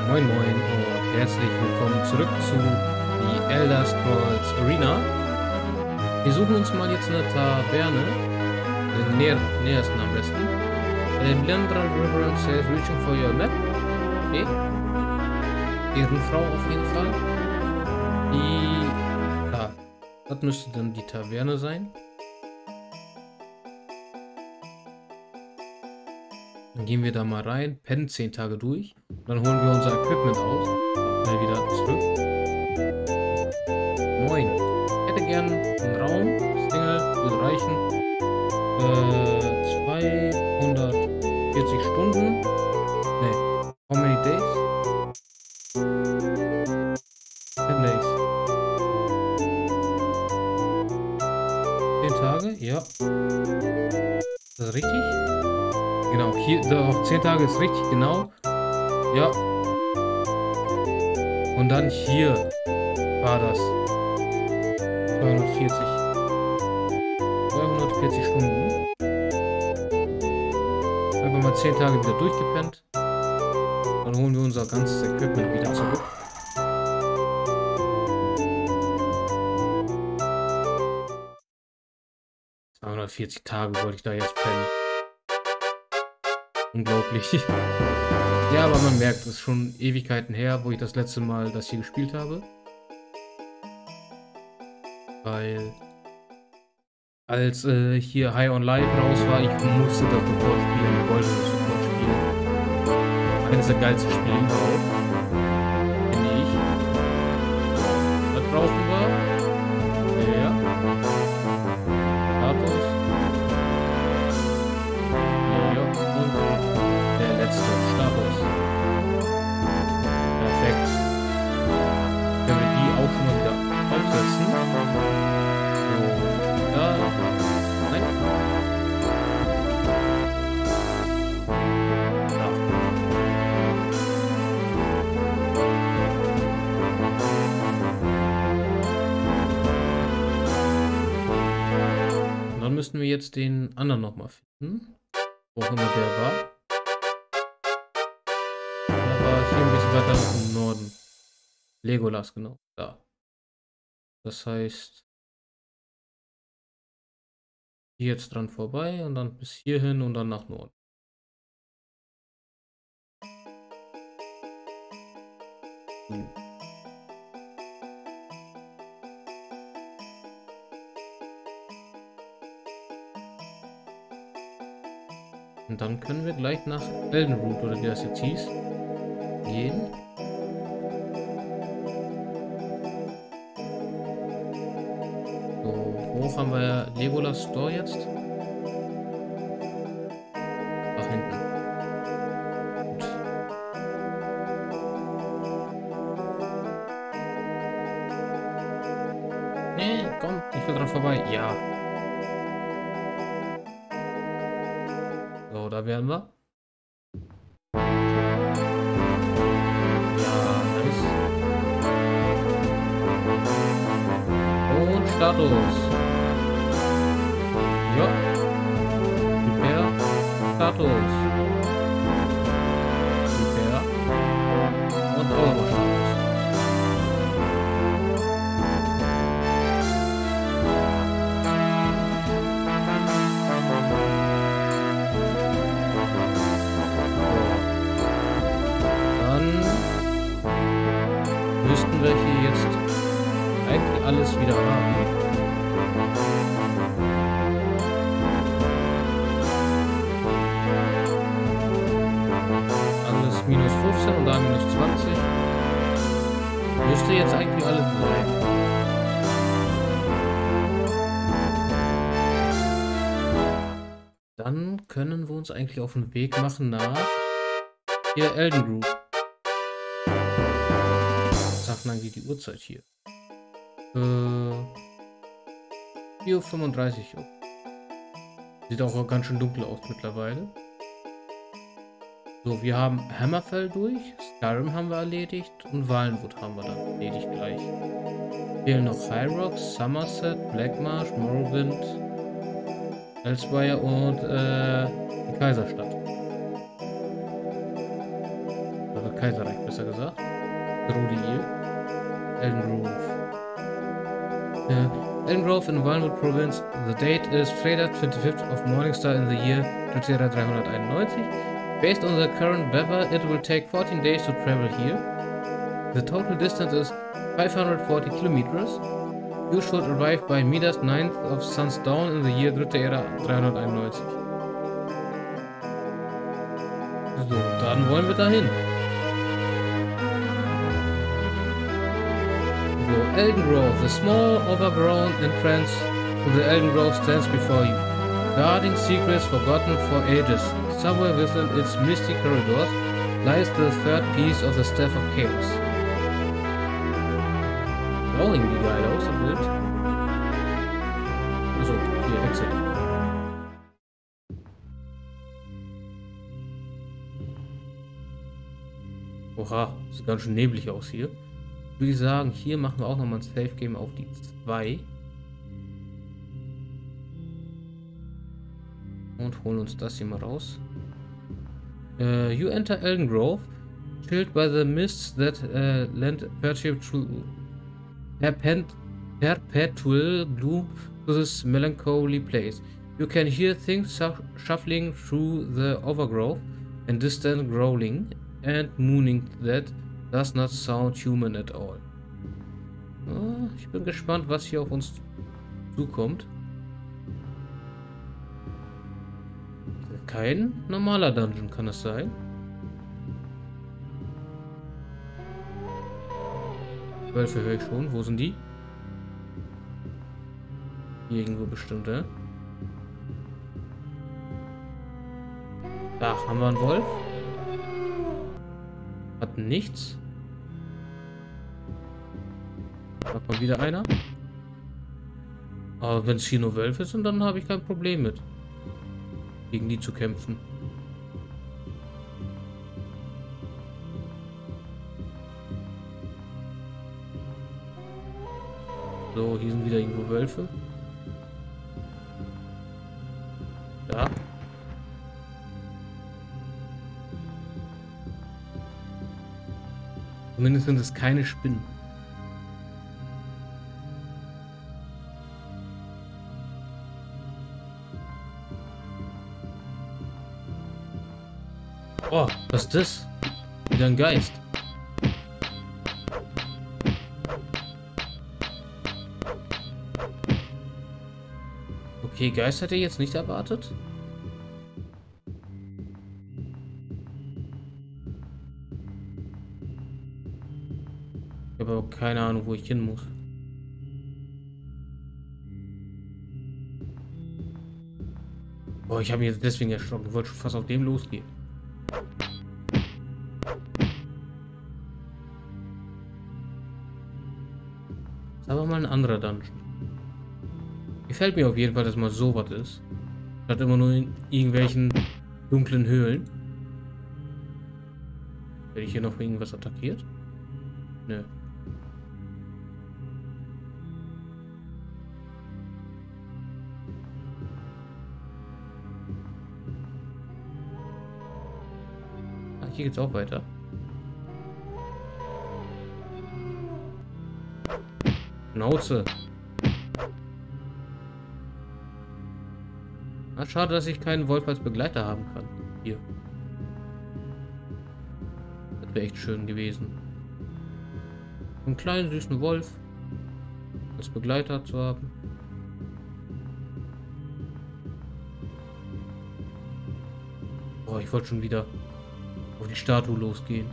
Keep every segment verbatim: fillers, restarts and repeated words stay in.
Moin Moin und herzlich willkommen zurück zu The Elder Scrolls Arena. Wir suchen uns mal jetzt eine Taverne, den näher, nähersten am besten. The Blendra River says reaching for your map. Okay. Ehrenfrau auf jeden Fall. Die, ja, das müsste dann die Taverne sein. Dann gehen wir da mal rein, pennen zehn Tage durch. Dann holen wir unser Equipment aus. Schnell wieder zurück. Moin. Ich hätte gern einen Raum. Single würde reichen. Äh, zweihundertvierzig Stunden. Ne. How many days? ten days. zehn Tage? Ja. Ist das richtig? Genau, hier, doch, zehn Tage ist richtig, genau. Ja. Und dann hier war das. zweihundertvierzig. zweihundertvierzig Stunden. Einfach mal zehn Tage wieder durchgepennt. Dann holen wir unser ganzes Equipment wieder zurück. zweihundertvierzig Tage wollte ich da jetzt pennen. Unglaublich. Ja, aber man merkt, es ist schon Ewigkeiten her, wo ich das letzte Mal das hier gespielt habe. Weil als äh, hier High on Life raus war, ich musste das sofort spielen, ich wollte das sofort spielen. Eines der geilsten Spiele überhaupt. Finde ich. Was brauchen wir? Ja. Status. Status. Perfekt. Können wir die auch schon mal wieder aufsetzen. So, da. Nein. Da. Und dann müssten wir jetzt den anderen nochmal finden. Wo auch immer der war. Hier ein bisschen weiter im Norden. Legolas, genau. Da. Das heißt, hier jetzt dran vorbei und dann bis hierhin und dann nach Norden. Hm. Und dann können wir gleich nach Eldenroot, oder wie das jetzt hieß, gehen. So, hoch haben wir Legolas Store jetzt. Nach hinten. Gut. Nee, komm, ich will dran vorbei. Ja. So, da werden wir. Status. Ja. Repair. Status. Repair. Und Euro Status. Dann müssten wir hier jetzt eigentlich alles wieder haben. Alles minus fünfzehn und da minus zwanzig. Müsste jetzt eigentlich alles bleiben. Dann können wir uns eigentlich auf den Weg machen nach hier Eldenroot. Was sagt denn eigentlich die Uhrzeit hier? vier Uhr fünfunddreißig. Sieht auch ganz schön dunkel aus mittlerweile. So, wir haben Hammerfell durch, Skyrim haben wir erledigt und Valenwood haben wir dann erledigt gleich. Fehlen noch High Rocks, Somerset, Blackmarsh, Morrowind, Elsweyr und äh, die Kaiserstadt. Kaiserreich, besser gesagt. Rodiil. Elden Grove. Uh, Elden Grove in Walmwood Province. The date is Freitag, twenty-fifth of Morningstar in the year Drutera dreihunderteinundneunzig. Based on the current weather, it will take fourteen days to travel here. The total distance is five hundred forty kilometers. You should arrive by Midas ninth of Sun's Dawn in the year Drutera dreihunderteinundneunzig. So, dann wollen wir dahin. So, Elden Grove, the small, overgrown entrance to the Elden Grove stands before you, guarding secrets forgotten for ages. Somewhere within its misty corridors lies the third piece of the Staff of Chaos. Auch irgendwie geil aus, das Bild. Also, hier, Exit. Oha, sieht ganz schön neblig aus hier. Würde ich sagen, hier machen wir auch nochmal ein Safe-Game auf die zwei. Und holen uns das hier mal raus. Uh, you enter Elden Grove, chilled by the mists that uh, lend perpetual, perpetual gloom to this melancholy place. You can hear things shuffling through the overgrowth and distant growling and mooning that does not sound human at all. Uh, ich bin gespannt, was hier auf uns zukommt. Kein normaler Dungeon, kann es sein? Wölfe höre ich schon. Wo sind die? Hier irgendwo bestimmt, ja? Da haben wir einen Wolf. Hat nichts. Hat mal wieder einer. Aber wenn es hier nur Wölfe sind, dann habe ich kein Problem mit, gegen die zu kämpfen. So, hier sind wieder irgendwo Wölfe. Da. Zumindest sind es keine Spinnen. Oh, was ist das? Wieder ein Geist. Okay, Geist hat er jetzt nicht erwartet. Ich habe aber keine Ahnung, wo ich hin muss. Boah, ich habe mich jetzt deswegen erschrocken. Ich wollte schon fast auf dem losgehen. Das ist aber mal ein anderer Dungeon. Gefällt mir auf jeden Fall, dass mal so was ist. Statt immer nur in irgendwelchen dunklen Höhlen. Werde ich hier noch irgendwas attackiert? Nö. Ach, hier geht's auch weiter. Schnauze. Na, schade, dass ich keinen Wolf als Begleiter haben kann. Hier. Das wäre echt schön gewesen. Einen kleinen süßen Wolf als Begleiter zu haben. Boah, ich wollte schon wieder auf die Statue losgehen.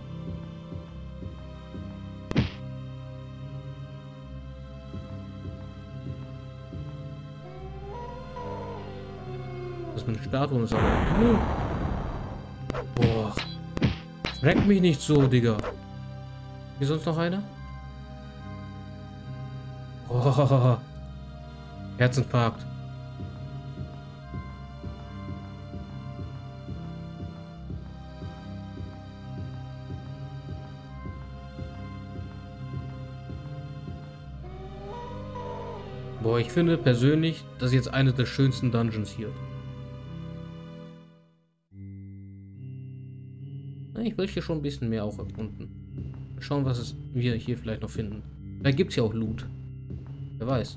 Das mit den Statuen ist aber... Boah. Schreckt mich nicht so, Digga. Hier sonst noch einer? Oh. Herzinfarkt. Boah, ich finde persönlich, das ist jetzt eine der schönsten Dungeons hier. ich will hier schon ein bisschen mehr auch erkunden. Schauen, was es wir hier vielleicht noch finden. Da gibt es ja auch Loot. Wer weiß.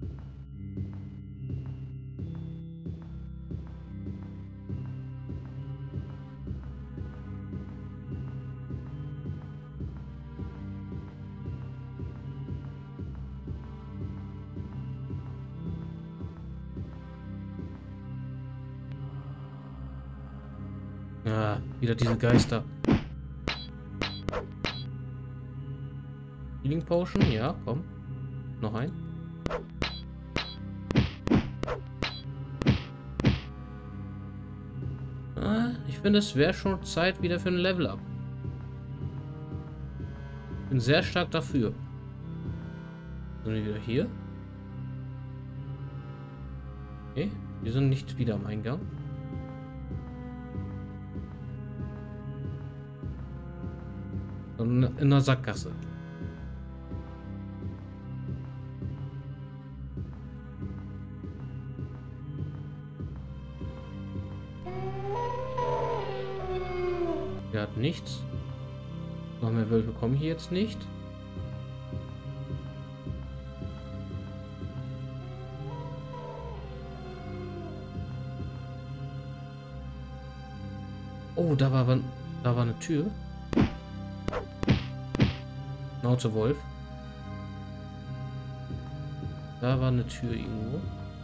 Ja, wieder diese Geister. Healing Potion, ja, komm. Noch ein. Ah, ich finde, es wäre schon Zeit wieder für ein Level-Up. Bin sehr stark dafür. Sind wir wieder hier? Okay, wir sind nicht wieder am Eingang. Sondern in der Sackgasse. Der hat nichts. Noch mehr Wölfe kommen hier jetzt nicht. Oh, da war, da war eine Tür. Schnauze Wolf. Da war eine Tür irgendwo.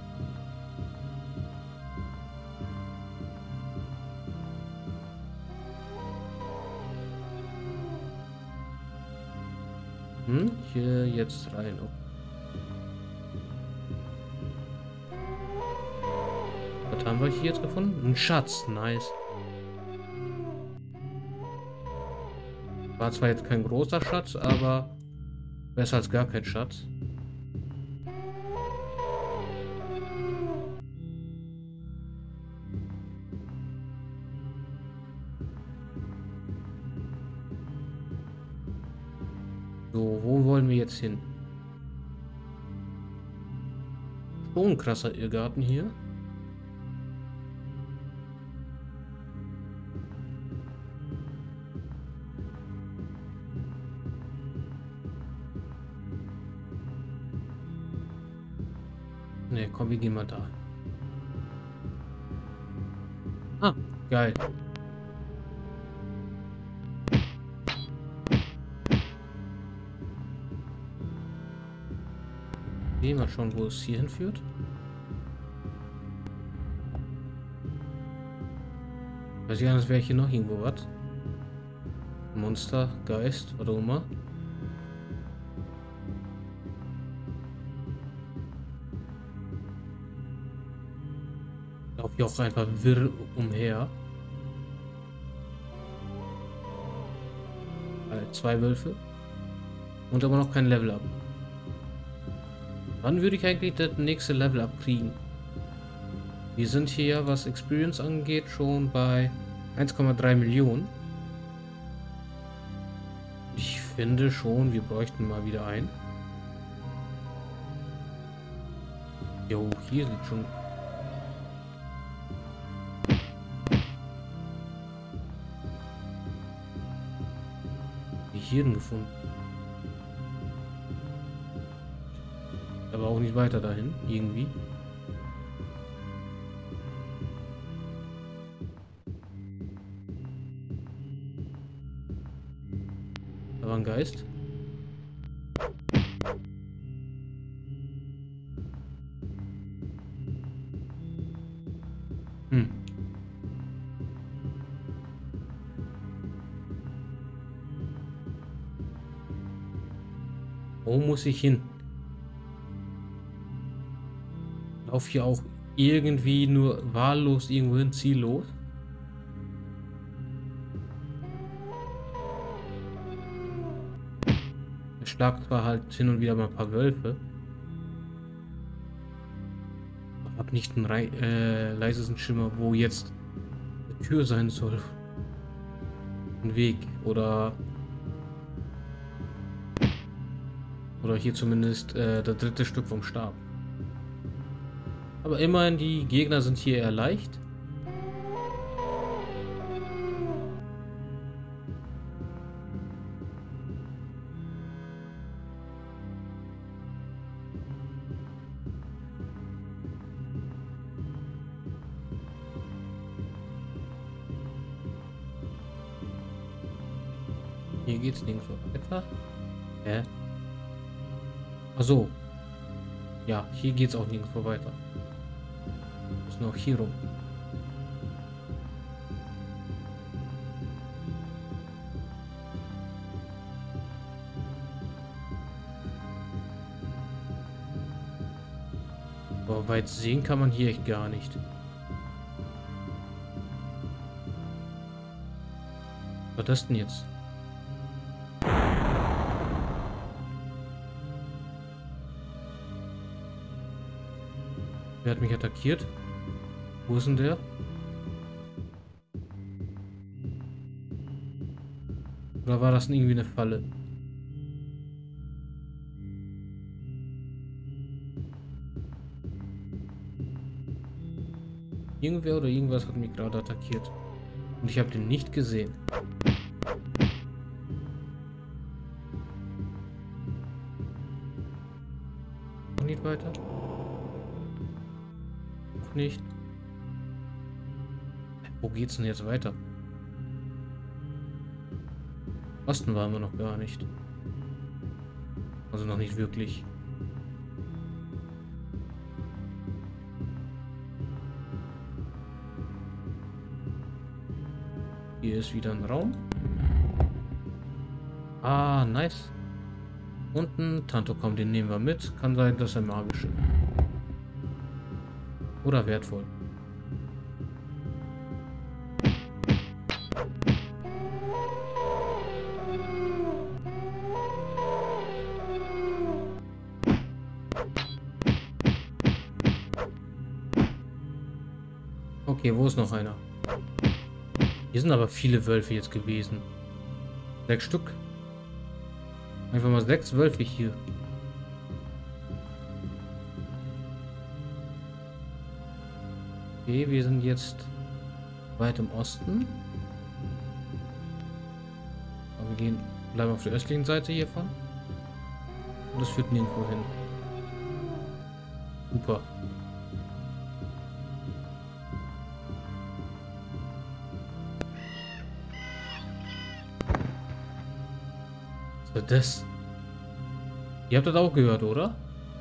Hm, hier jetzt rein. Oh. Was haben wir hier jetzt gefunden? Ein Schatz, nice. War zwar jetzt kein großer Schatz, aber besser als gar kein Schatz. So, wo wollen wir jetzt hin? Schon ein krasser Irrgarten hier. Ne, komm, wir gehen mal da. Ah, geil. Gehen wir mal schauen, wo es hier hinführt. Weiß ich gar nicht, wäre hier noch irgendwo was. Monster, Geist, was auch immer. Lauf hier auch einfach wirr umher. Halt, zwei Wölfe. Und aber noch kein Level-Up. Wann würde ich eigentlich das nächste Level-Up kriegen? Wir sind hier, was Experience angeht, schon bei eins Komma drei Millionen. Ich finde schon, wir bräuchten mal wieder ein. Jo, hier sieht schon... Wie hier denn gefunden? Aber auch nicht weiter dahin, irgendwie. Da war ein Geist. Hm. Wo muss ich hin? Lauf hier auch irgendwie nur wahllos irgendwo hin, ziellos. Ich schlag zwar halt hin und wieder mal ein paar Wölfe. Aber hab nicht einen äh, leisesten Schimmer, wo jetzt eine Tür sein soll. Ein Weg oder oder hier zumindest äh, das dritte Stück vom Stab. Aber immerhin, die Gegner sind hier eher leicht. Hier geht's nirgendwo weiter. Hä? Ach so. Ja, hier geht's auch nirgendwo weiter. Ist noch hier rum. Aber weit sehen kann man hier echt gar nicht. Was war das denn jetzt? Wer hat mich attackiert? Wo ist denn der? Oder war das denn irgendwie eine Falle? Irgendwer oder irgendwas hat mich gerade attackiert. Und ich habe den nicht gesehen. Noch nicht weiter. Noch nicht. Wo geht's denn jetzt weiter? Osten waren wir noch gar nicht. Also noch nicht wirklich. Hier ist wieder ein Raum. Ah, nice. Unten, Tanto kommt, den nehmen wir mit. Kann sein, dass er magisch ist. Oder wertvoll. Okay, wo ist noch einer? Hier sind aber viele Wölfe jetzt gewesen. Sechs Stück. Einfach mal sechs Wölfe hier. Okay, wir sind jetzt weit im Osten. Aber wir gehen, bleiben auf der östlichen Seite hiervon. Und das führt nirgendwo hin. Super. Was ist das? Ihr habt das auch gehört, oder?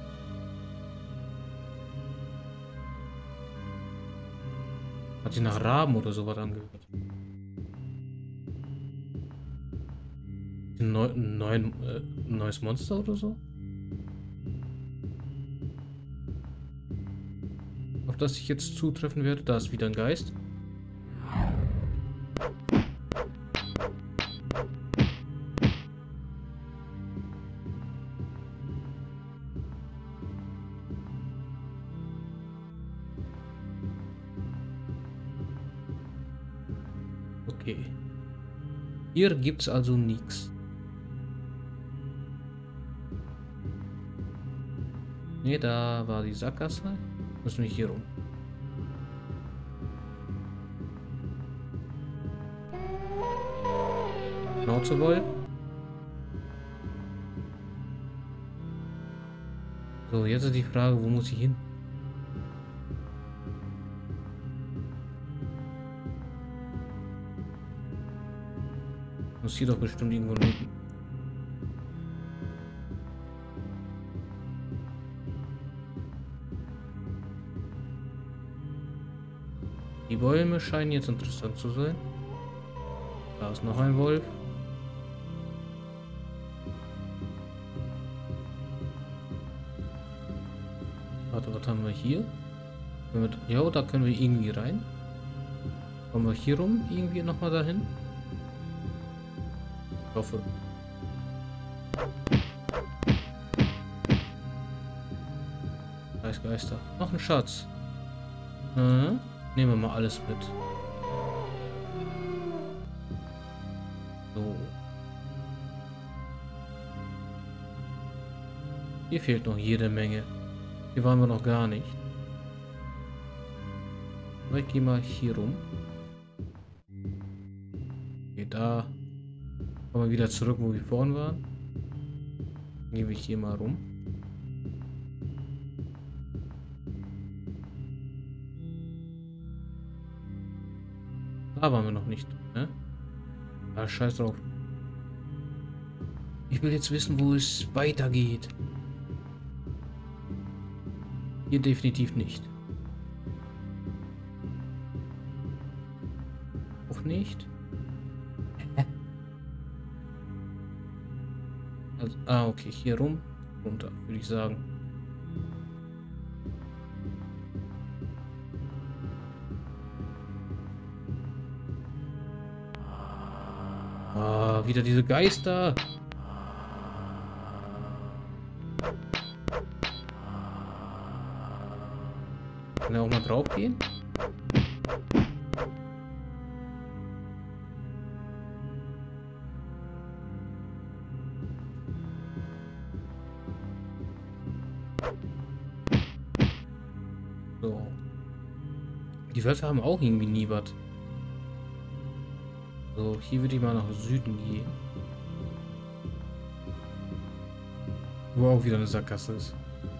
Hat sich nach Raben oder sowas angehört. Ein, neu, ein, neuen, äh, ein neues Monster oder so? Auf das ich jetzt zutreffen werde, da ist wieder ein Geist. Okay. Hier gibt's also nichts. Ne, da war die Sackgasse. Müssen wir hier rum. Schnauze voll. So, jetzt ist die Frage, wo muss ich hin? Muss hier doch bestimmt irgendwo liegen. Die Bäume scheinen jetzt interessant zu sein. Da ist noch ein Wolf. Warte, was haben wir hier? Ja, da können wir irgendwie rein. Kommen wir hier rum irgendwie nochmal dahin? Ich hoffe. Geister. Noch ein Schatz. Äh, nehmen wir mal alles mit. So. Hier fehlt noch jede Menge. Hier waren wir noch gar nicht. Ich gehe mal hier rum. Okay, da kommen wir wieder zurück, wo wir vorhin waren. Gehen wir hier mal rum. Da waren wir noch nicht, ne? Ah, scheiß drauf. Ich will jetzt wissen, wo es weitergeht. Hier definitiv nicht. Auch nicht. Hä? Also, ah, okay, hier rum. Runter, würde ich sagen. Ah, wieder diese Geister. Kann er auch mal drauf gehen? So. Die Wölfe haben auch irgendwie nie was. So, hier würde ich mal nach Süden gehen. Wo auch wieder eine Sackgasse ist.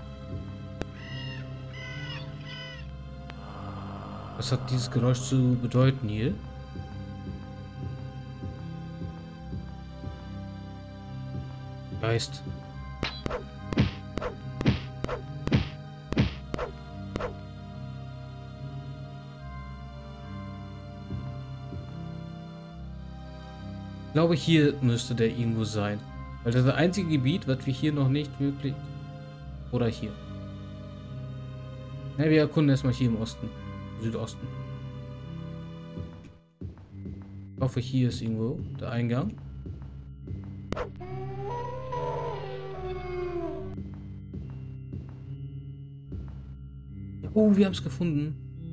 Was hat dieses Geräusch zu bedeuten hier? Geist. Ich glaube, hier müsste der irgendwo sein. Weil das ist das einzige Gebiet, was wir hier noch nicht wirklich... Oder hier. Ja, wir erkunden erstmal hier im Osten. Südosten. Ich hoffe, hier ist irgendwo der Eingang. Oh, wir haben es gefunden.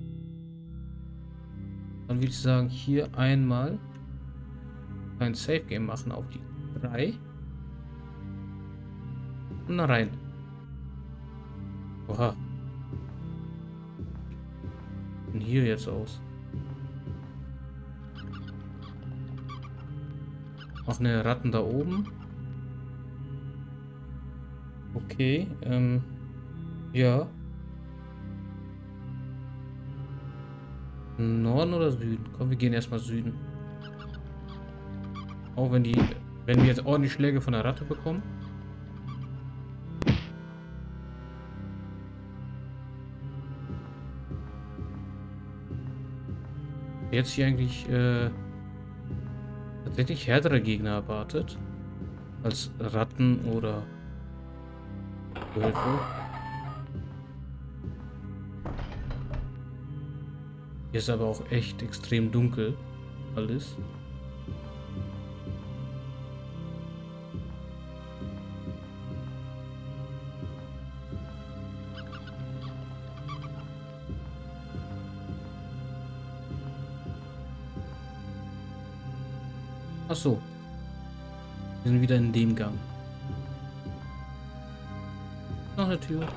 Dann würde ich sagen, hier einmal ein Safe Game machen auf die drei. Und da rein. Oha. Und hier jetzt aus. Auch eine Ratten da oben. Okay, ähm, ja. Norden oder Süden? Komm, wir gehen erstmal Süden. Auch wenn die, wenn wir jetzt ordentlich Schläge von der Ratte bekommen. Jetzt hier eigentlich äh, tatsächlich härtere Gegner erwartet als Ratten oder Wölfe. Hier ist aber auch echt extrem dunkel alles. Ach so. Wir sind wieder in dem Gang. Noch eine Tür.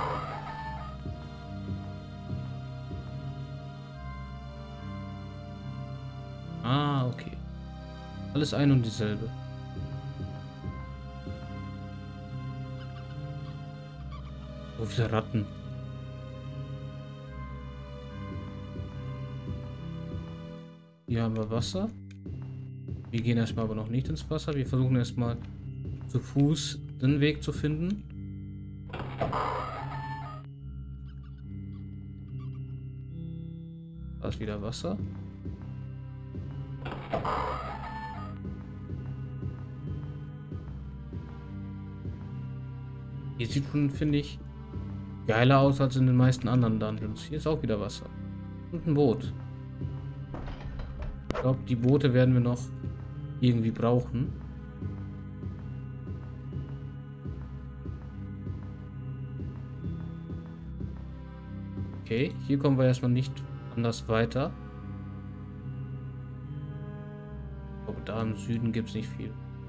Ah, okay. Alles ein und dieselbe. So viele Ratten. Hier haben wir Wasser. Wir gehen erstmal aber noch nicht ins Wasser. Wir versuchen erstmal zu Fuß den Weg zu finden. Da ist wieder Wasser. Hier sieht schon, finde ich, geiler aus als in den meisten anderen Dungeons. Hier ist auch wieder Wasser. Und ein Boot. Ich glaube, die Boote werden wir noch irgendwie brauchen. Okay, hier kommen wir erstmal nicht anders weiter. Ich glaube, da im Süden gibt es nicht viel.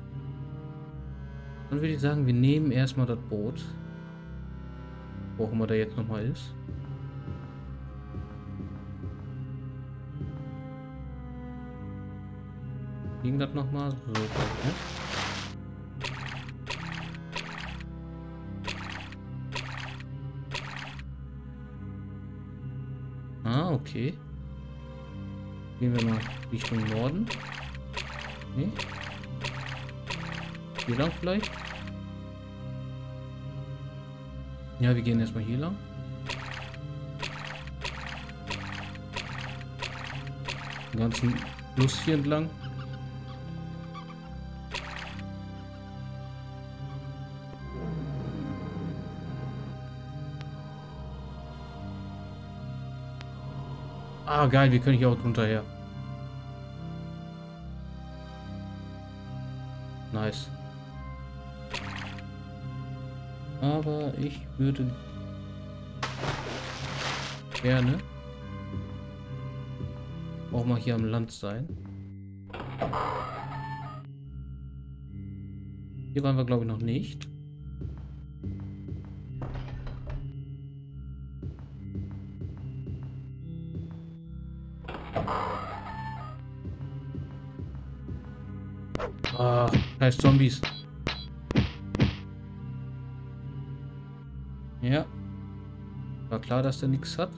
Dann würde ich sagen, wir nehmen erstmal das Boot. Wo auch immer der jetzt nochmal ist. Ging das nochmal? So, ne? Ah, okay. Gehen wir mal Richtung Norden. Nee. Hier lang vielleicht? Ja, wir gehen erstmal hier lang. Den ganzen Fluss hier entlang. Ah, geil, wir können hier auch drunter her. Nice. Aber ich würde gerne auch mal hier am Land sein. Hier waren wir, glaube ich, noch nicht. Ah, scheiß Zombies. Ja. War klar, dass der nichts hat.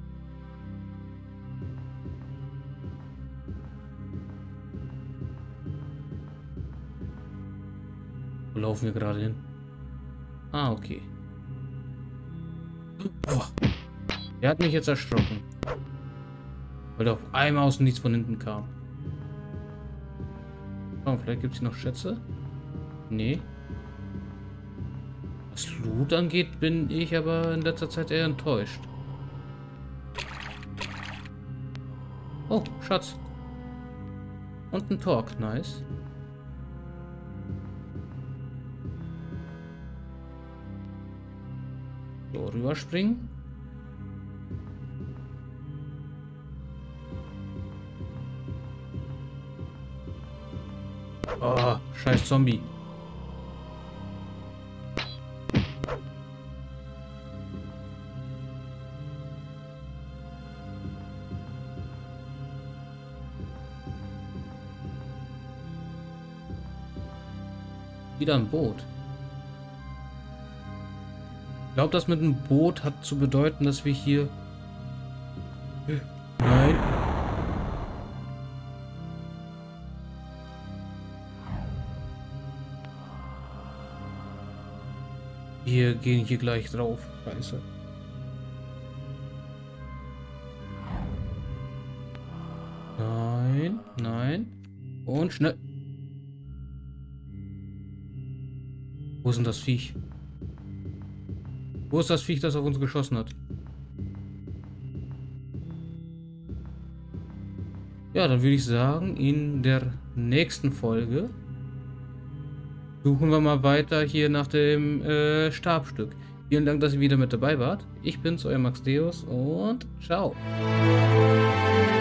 Wo laufen wir gerade hin? Ah, okay. Oh. Der hat mich jetzt erschrocken. Weil er auf einmal aus dem Nichts von hinten kam. Oh, vielleicht gibt es hier noch Schätze? Nee. Was Loot angeht, bin ich aber in letzter Zeit eher enttäuscht. Oh, Schatz. Und ein Torque, nice. So, rüberspringen. Oh, scheiß Zombie. Wieder ein Boot. Ich glaube, das mit dem Boot hat zu bedeuten, dass wir hier... Nein. Wir gehen hier gleich drauf. Scheiße. Nein, nein. Und schnell. Wo ist denn das Viech? Wo ist das Viech, das auf uns geschossen hat? Ja, dann würde ich sagen, in der nächsten Folge suchen wir mal weiter hier nach dem äh, Stabstück. Vielen Dank, dass ihr wieder mit dabei wart. Ich bin's, euer Max Deus und ciao.